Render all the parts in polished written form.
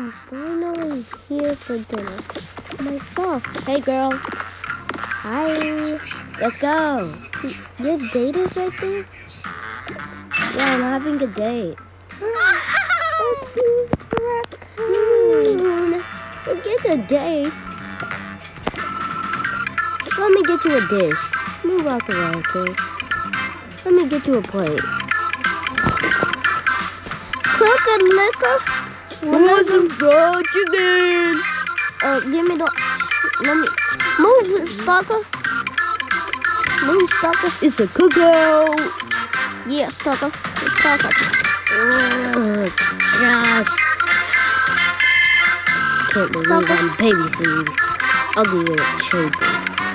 I'm finally here for dinner. Myself. Hey, girl. Hi. Let's go. Your date is right there? Yeah, I'm having a date. A cute raccoon. Forget the date. Let me get you a dish. Move out the way, okay? Let me get you a plate. Clicker liquor. Want some fried chicken? Give me the. Let me move, stalker. Move, stalker. It's a cookout. Yeah, stalker. Stalker. Gosh. Can't believe I'm babysitting. I'll give you a children.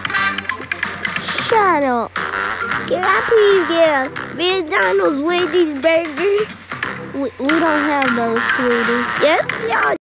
Shut up. Can I please get a McDonald's Wendy's burger? We don't have those, sweetie. Yes, y'all.